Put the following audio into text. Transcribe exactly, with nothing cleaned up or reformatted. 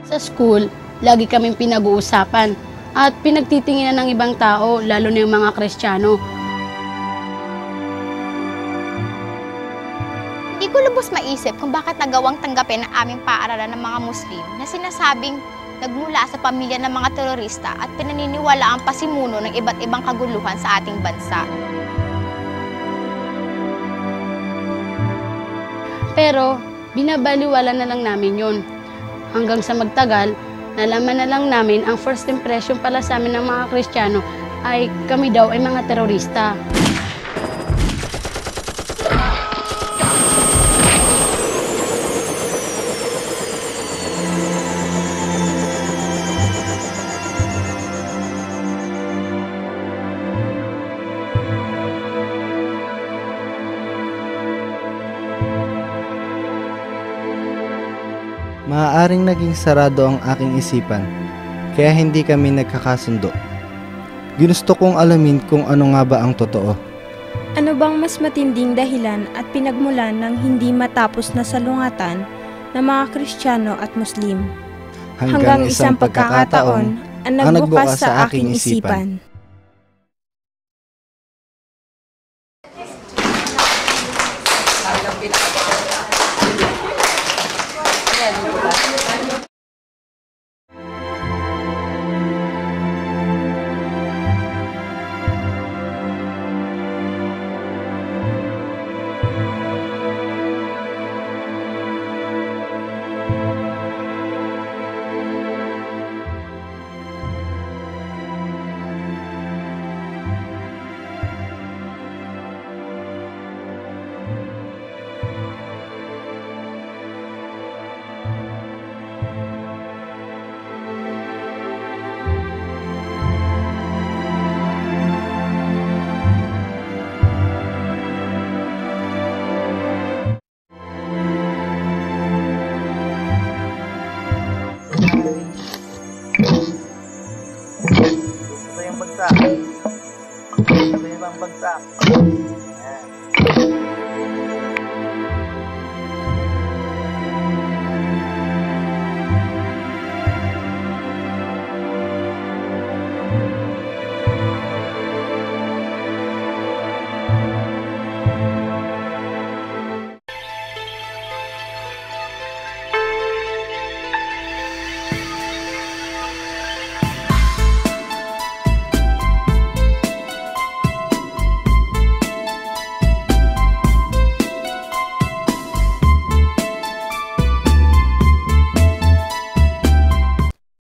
Sa school, lagi kaming pinag-uusapan at pinagtitinginan ng ibang tao, lalo na yung mga Kristiyano. Hindi ko lubos maisip kung bakit nagawang tanggapin ang aming paaralan ng mga Muslim na sinasabing nagmula sa pamilya ng mga terorista at pinaniniwala ang pasimuno ng iba't ibang kaguluhan sa ating bansa. Pero binabaliwala na lang namin yun. Hanggang sa magtagal, nalaman na lang namin ang first impression pala sa amin ng mga Kristiyano ay kami daw ay mga terorista. Maaaring naging sarado ang aking isipan, kaya hindi kami nagkakasundo. Ginusto kong alamin kung ano nga ba ang totoo. Ano bang mas matinding dahilan at pinagmulan ng hindi matapos na salungatan ng mga Kristiyano at Muslim? Hanggang, Hanggang isang pagkakataon ang nagbukas sa aking isipan. Ito yung bagsak. Ito yung bagsak. Ayan.